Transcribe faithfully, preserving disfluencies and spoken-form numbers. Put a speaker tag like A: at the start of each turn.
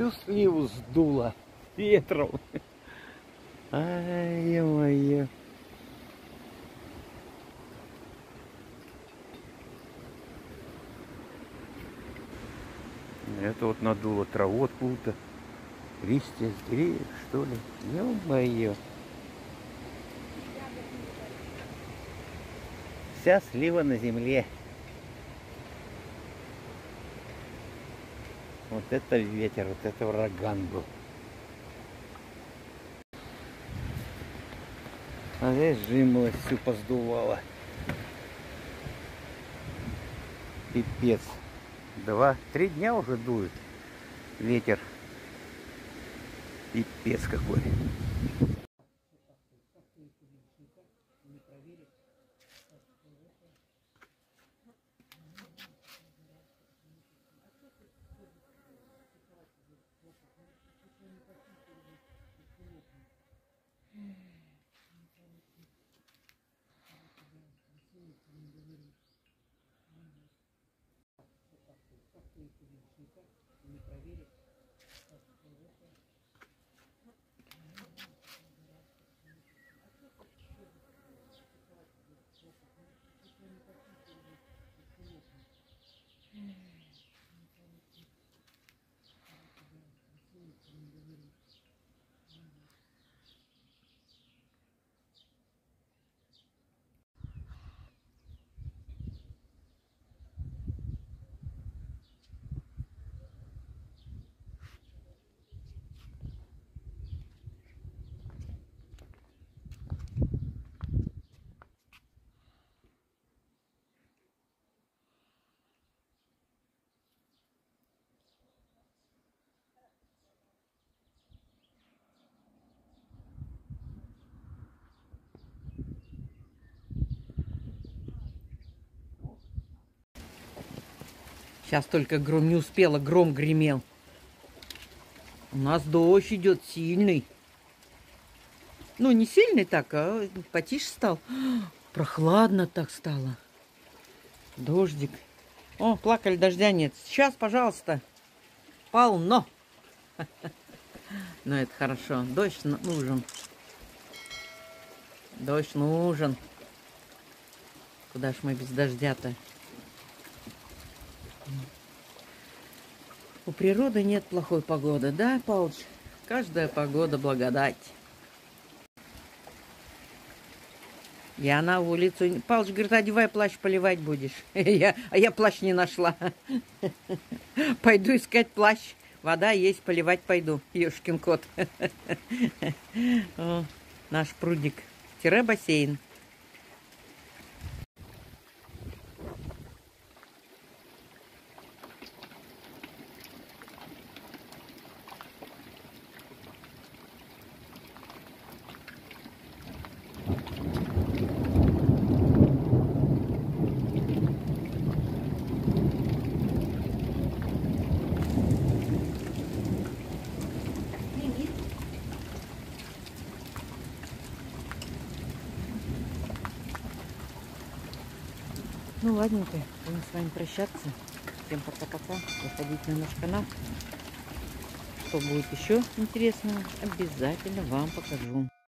A: всю сливу сдуло ветром. Ай, ё-моё. Это вот надуло траву откуда-то. Листья с деревьев, что ли? Ё-моё. Вся слива на земле. Вот это ветер, вот это ураган был. А здесь жимолость всю поздувала. Пипец. Два, три дня уже дует ветер. Пипец какой.
B: Сейчас только гром не успела, гром гремел. У нас дождь идет сильный. Ну, не сильный так, а потише стал. Прохладно так стало. Дождик. О, плакали, дождя нет. Сейчас, пожалуйста. Полно. Но это хорошо. Дождь нужен. Дождь нужен. Куда ж мы без дождя-то? У природы нет плохой погоды, да, Палыч? Каждая погода благодать. Я на улицу... Палыч говорит, одевай плащ, поливать будешь. я, а я плащ не нашла. Пойду искать плащ. Вода есть, поливать пойду. Ёшкин кот. О, наш прудик. Тире бассейн. Ну, ладненько, будем с вами прощаться. Всем пока-пока. Заходите на наш канал. Что будет еще интересного, обязательно вам покажу.